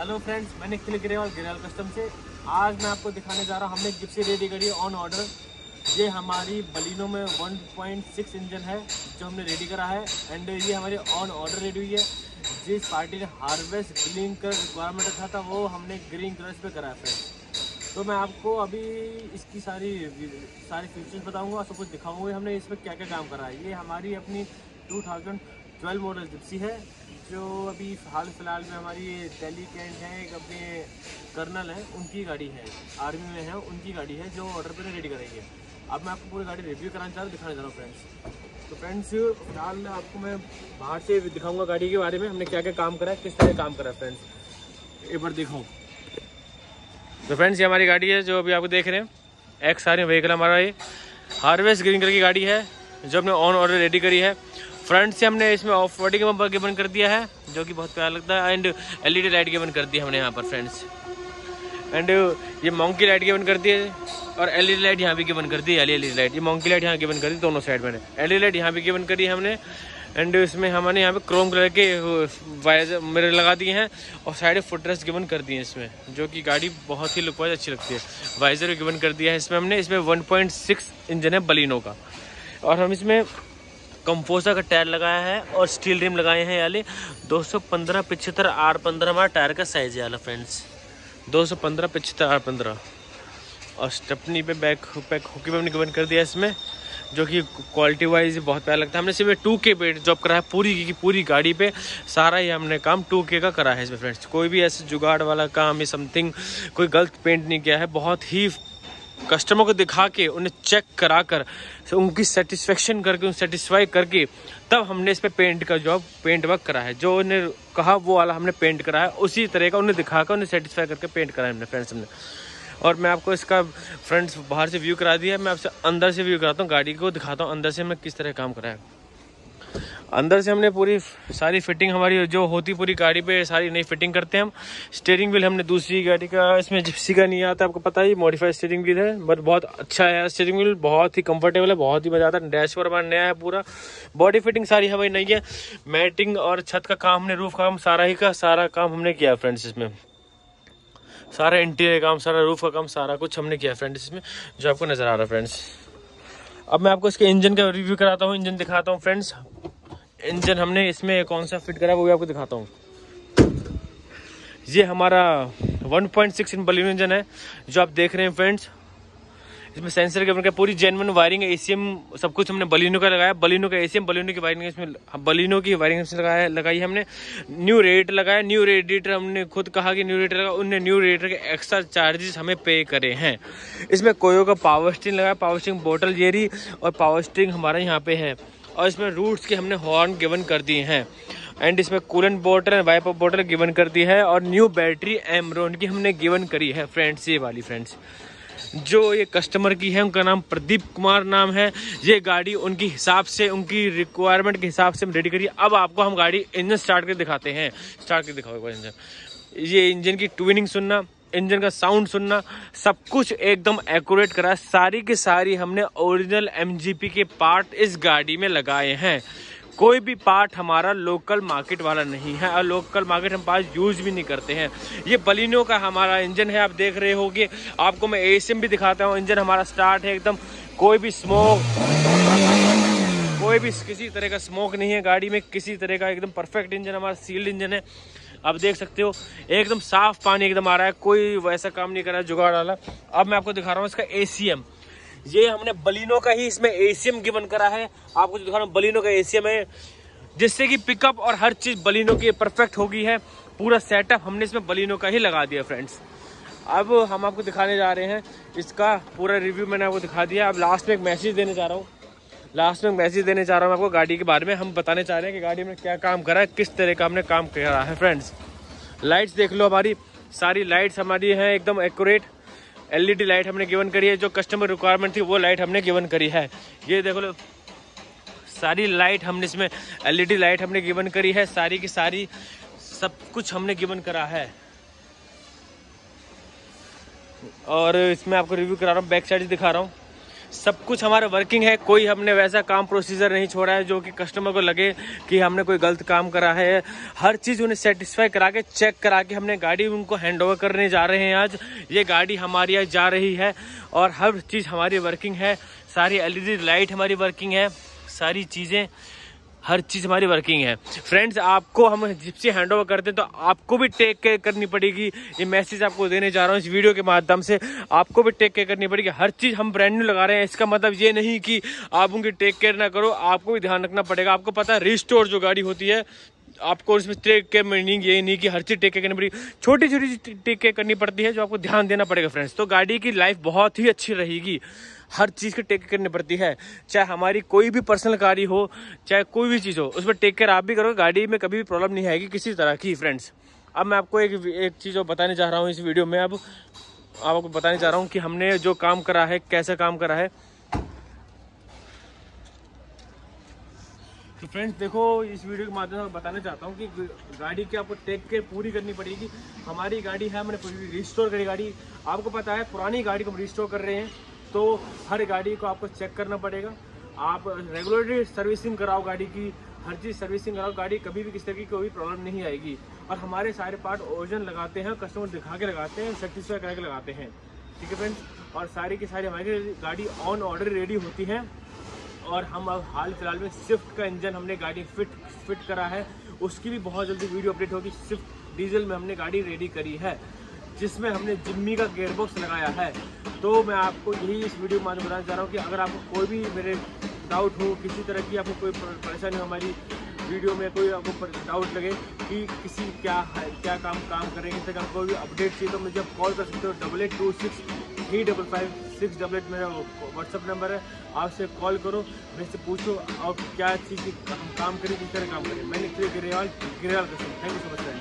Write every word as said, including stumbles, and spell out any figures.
Hello friends, मैं Nikhil Grewal Grewal custom से। आज मैं आपको दिखाने जा रहा हूँ हमने जिप्सी रेडी करी ऑन ऑर्डर। ये हमारी बलिनो में वन पॉइंट सिक्स इंजन है जो हमने रेडी करा है एंड ये हमारी ऑन ऑर्डर रेडी हुई है। जिस पार्टी ने हार्वेस्ट ग्रीन कलर रिक्वायरमेंट रखा था वो हमने ग्रीन कलर पे करा है फ्रेंड्स। तो मैं आपको अभी इसकी सारी सारी फीचर्स बताऊंगा और सब कुछ दिखाऊंगा हमने इसमें क्या क्या काम करा है। ये हमारी अपनी two thousand twelve model Gypsy है जो अभी हाल फिलहाल में हमारी दिल्ली कैंट है, एक अपने कर्नल है उनकी गाड़ी है, आर्मी में है उनकी गाड़ी है जो ऑर्डर पर रेडी करेंगे। अब मैं आपको पूरी गाड़ी रिव्यू कराना चाह रहा हूँ, दिखाने जा रहा हूँ फ्रेंड्स। तो फ्रेंड्स फिलहाल आपको मैं बाहर से दिखाऊंगा गाड़ी के बारे में, हमने क्या क्या काम करा है, किस तरह काम करा है फ्रेंड्स, एक बार दिखाऊँ। तो फ्रेंड्स ये हमारी गाड़ी है जो अभी आपको देख रहे हैं, एक्स सारे व्हीकल हमारा ये हार्वेस्ट ग्रीन कलर की गाड़ी है जो हमने ऑन ऑर्डर रेडी करी है। फ्रंट से हमने इसमें ऑफ बॉडी का बम्पर गिवन कर दिया है जो कि बहुत प्यारा लगता है एंड एलईडी लाइट गिवन कर दी है हमने यहाँ पर फ्रेंड्स। एंड ये मॉन्की लाइट गिवन कर दी है और एलईडी लाइट यहाँ भी गिवन कर दी है। एलईडी लाइट ये मॉन्की लाइट यहाँ गिवन कर दी दोनों साइड में, एलईडी लाइट यहाँ भी गिवन करी है हमने। एंड इसमें हमने यहाँ पे क्रोम कलर के वाइजर मिरर लगा दिए हैं और साइड फुटरेस्ट गिवन कर दिए हैं इसमें, जो कि गाड़ी बहुत ही लुक वाइज अच्छी लगती है। वाइजर भी गिवन कर दिया है इसमें हमने। इसमें वन पॉइंट सिक्स इंजन है बलिनो का और हम इसमें कंपोसा का टायर लगाया है और स्टील रिम लगाए हैं। यानी दो सौ पंद्रह पिछहत्तर आर पंद्रह हमारा टायर का साइज है याला फ्रेंड्स, दो सौ पंद्रह पिछहत्तर आर पंद्रह। और स्टेपनी पे बैक बैक हुकी पे हमने गिवन कर दिया इसमें, जो कि क्वालिटी वाइज बहुत प्यारा लगता है। हमने सिर्फ टू के पे जॉब करा है पूरी की पूरी गाड़ी पे, सारा ही हमने काम टू के का करा है इसमें फ्रेंड्स। कोई भी ऐसे जुगाड़ वाला काम या समथिंग कोई गलत पेंट नहीं किया है। बहुत ही कस्टमर को दिखा के उन्हें चेक करा कर उनकी सेटिस्फेक्शन करके उन्हें सेटिस्फाई करके तब हमने इस पे पेंट का जॉब पेंट वर्क करा है। जो उन्हें कहा वो वाला हमने पेंट करा है, उसी तरह का उन्हें दिखा कर उन्हें सेटिस्फाई करके पेंट करा है हमने फ्रेंड्स हमने। और मैं आपको इसका फ्रंट्स बाहर से व्यू करा दिया है, मैं आपसे अंदर से व्यू कराता हूँ, गाड़ी को दिखाता हूँ अंदर से मैं किस तरह काम करा है। अंदर से हमने पूरी सारी फिटिंग हमारी जो होती पूरी गाड़ी पे सारी नई फिटिंग करते हैं हम। स्टीयरिंग व्हील हमने दूसरी गाड़ी का इसमें जिप्सी का नहीं आता, आपको पता ही मॉडिफाइड स्टीयरिंग व्हील है, बट बहुत अच्छा है स्टीयरिंग व्हील, बहुत ही कंफर्टेबल है, बहुत ही मजा आता है। डैशबोर्ड हमारा नया है, पूरा बॉडी फिटिंग सारी हमारी नई है। मैटिंग और छत का काम हमने रूफ काम सारा ही का सारा काम हमने किया फ्रेंड्स इसमें, सारा इंटीरियर काम सारा रूफ का काम सारा कुछ हमने किया फ्रेंड्स इसमें, जो आपको नजर आ रहा है फ्रेंड्स। अब मैं आपको इसके इंजन का रिव्यू कराता हूँ, इंजन दिखाता हूँ फ्रेंड्स। इंजन हमने इसमें कौन सा फिट करा है वो भी आपको दिखाता हूँ। ये हमारा one point six in Baleno engine है जो आप देख रहे हैं फ्रेंड्स। इसमें सेंसर के बनकर पूरी जेन्युइन वायरिंग है, एसीएम सब कुछ हमने बलिनो का लगाया। बलिनो का एसीएम बलिनो की वायरिंग इसमें बलिनो की वायरिंग इसमें लगाया लगाई हमने। न्यू रेडिएटर लगाया, न्यू रेडिएटर हमने खुद कहा कि न्यू रेडिएटर लगा, उनने न्यू रेडिएटर के एक्स्ट्रा चार्जेस हमें पे करे हैं। इसमें कोयो का पावर स्टीयरिंग लगाया, पावर स्टीयरिंग बोतल जेरी और पावर स्टीयरिंग हमारा यहाँ पे है। और इसमें रूट्स के हमने हॉर्न गिवन कर दिए हैं एंड इसमें कूलेंट बोतल एंड वाइपर बोतल गिवन कर दी है और न्यू बैटरी एमरोन की हमने गिवन करी है फ्रेंड्स। ये वाली फ्रेंड्स जो ये कस्टमर की है उनका नाम प्रदीप कुमार नाम है। ये गाड़ी उनकी हिसाब से उनकी रिक्वायरमेंट के हिसाब से हम रेडी करिए। अब आपको हम गाड़ी इंजन स्टार्ट करके दिखाते हैं, स्टार्ट करके दिखाओ इंजन। ये इंजन की ट्यूनिंग सुनना, इंजन का साउंड सुनना, सब कुछ एकदम एक्यूरेट करा है। सारी की सारी हमने ओरिजिनल एमजीपी के पार्ट इस गाड़ी में लगाए हैं। कोई भी पार्ट हमारा लोकल मार्केट वाला नहीं है और लोकल मार्केट हम पास यूज भी नहीं करते हैं। ये बलिनो का हमारा इंजन है, आप देख रहे होगे। आपको मैं एसीएम भी दिखाता हूँ, इंजन हमारा स्टार्ट है एकदम, कोई भी स्मोक कोई भी किसी तरह का स्मोक नहीं है गाड़ी में, किसी तरह का एकदम परफेक्ट इंजन हमारा सील्ड इंजन है। आप देख सकते हो एकदम साफ पानी एकदम आ रहा है, कोई वैसा काम नहीं कर रहा है जुगाड़ वाला। अब मैं आपको दिखा रहा हूँ इसका एसीएम। ये हमने बलिनो का ही इसमें एसीएम गिवन करा है, आपको दिखा रहा हूँ बलिनो का एसीएम है, जिससे कि पिकअप और हर चीज बलिनो की परफेक्ट हो गई है। पूरा सेटअप हमने इसमें बलिनो का ही लगा दिया फ्रेंड्स। अब हम आपको दिखाने जा रहे हैं इसका पूरा रिव्यू, मैंने आपको दिखा दिया। अब लास्ट में एक मैसेज देने जा रहा हूँ लास्ट में मैसेज देने जा रहा हूँ आपको गाड़ी के बारे में। हम बताने चाह रहे हैं कि गाड़ी में क्या काम करा है, किस तरह का हमने काम करा है फ्रेंड्स। लाइट्स देख लो, हमारी सारी लाइट्स हमारी हैं एकदम एक्यूरेट। एलईडी लाइट हमने गिवन करी है, जो कस्टमर रिक्वायरमेंट थी वो लाइट हमने गिवन करी है। ये देख लो सारी लाइट हमने इसमें एलईडी लाइट हमने गिवन करी है, सारी की सारी सब कुछ हमने गिवन करा है। और इसमें आपको रिव्यू करा रहा हूँ, बैक साइड दिखा रहा हूँ। सब कुछ हमारा वर्किंग है, कोई हमने वैसा काम प्रोसीजर नहीं छोड़ा है जो कि कस्टमर को लगे कि हमने कोई गलत काम करा है। हर चीज़ उन्हें सेटिस्फाई करा के, चेक करा के हमने गाड़ी उनको हैंड ओवर करने जा रहे हैं। आज ये गाड़ी हमारी आज जा रही है और हर चीज़ हमारी वर्किंग है, सारी एलईडी लाइट हमारी वर्किंग है, सारी चीज़ें हर चीज़ हमारी वर्किंग है। फ्रेंड्स, आपको हम जिप्सी हैंड ओवर करते हैं तो आपको भी टेक केयर करनी पड़ेगी। ये मैसेज आपको देने जा रहा हूँ इस वीडियो के माध्यम से, आपको भी टेक केयर करनी पड़ेगी। हर चीज़ हम ब्रांड न्यू लगा रहे हैं, इसका मतलब ये नहीं कि आप उनकी टेक केयर ना करो, आपको भी ध्यान रखना पड़ेगा। आपको पता है रिस्टोर जो गाड़ी होती है, आपको इसमें टेक केयर मीनिंग ये नहीं कि हर चीज़ टेक केयर करनी पड़ेगी, छोटी छोटी चीज़ टेक केयर करनी पड़ती है जो आपको ध्यान देना पड़ेगा। फ्रेंड्स, तो गाड़ी की लाइफ बहुत ही अच्छी रहेगी, हर चीज़ की टेक केयर करनी पड़ती है। चाहे हमारी कोई भी पर्सनल गाड़ी हो, चाहे कोई भी चीज़ हो, उसमें टेक केयर आप भी करोगे, गाड़ी में कभी भी प्रॉब्लम नहीं आएगी किसी तरह की। फ्रेंड्स, अब मैं आपको एक एक चीज़ बताने जा रहा हूँ इस वीडियो में। अब आपको बताने जा रहा हूँ कि हमने जो काम करा है, कैसे काम करा है। तो फ्रेंड्स देखो, इस वीडियो के माध्यम से बताना चाहता हूँ कि गाड़ी की आपको टेक केयर पूरी करनी पड़ेगी। हमारी गाड़ी है, हमने पूरी रिस्टोर करी गाड़ी। आपको पता है पुरानी गाड़ी को हम रिस्टोर कर रहे हैं, तो हर गाड़ी को आपको चेक करना पड़ेगा। आप रेगुलरली सर्विसिंग कराओ गाड़ी की, हर चीज़ सर्विसिंग कराओ, गाड़ी कभी भी किसी तरह की कोई प्रॉब्लम नहीं आएगी। और हमारे सारे पार्ट ओरिजिनल लगाते हैं, कस्टमर दिखा के लगाते हैं, सेटिस्फाई करा के लगाते हैं। ठीक है फ्रेंड्स, और सारी की सारी हमारी गाड़ी ऑन ऑर्डर रेडी होती है। और हम अब हाल फिलहाल में स्विफ्ट का इंजन हमने गाड़ी फिट फिट करा है, उसकी भी बहुत जल्दी वीडियो अपडेट होगी। स्विफ्ट डीजल में हमने गाड़ी रेडी करी है, जिसमें हमने जिम्मी का गेयरबॉक्स लगाया है। तो मैं आपको यही इस वीडियो के माध्यम बताना चाह रहा हूँ कि अगर आपको कोई भी मेरे डाउट हो, किसी तरह की आपको कोई परेशानी हो, हमारी वीडियो में कोई आपको डाउट लगे कि किसी क्या है, क्या काम काम करेंगे, इस तरह कोई भी अपडेट चाहिए तो मुझे आप कॉल कर सकते हो। Double eight two six three double five six double eight मेरा व्हाट्सअप नंबर है, आपसे कॉल करो, मेरे से पूछो आप क्या चीज़ हम काम करें, किस तरह काम करें। मैंने ग्रेवाल ग्रेवाल कसम। Thank you so much.